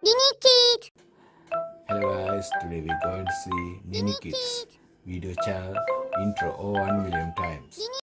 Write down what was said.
NINIkids. Hello guys, today we're going to see NINIkids video channel intro 1 million times.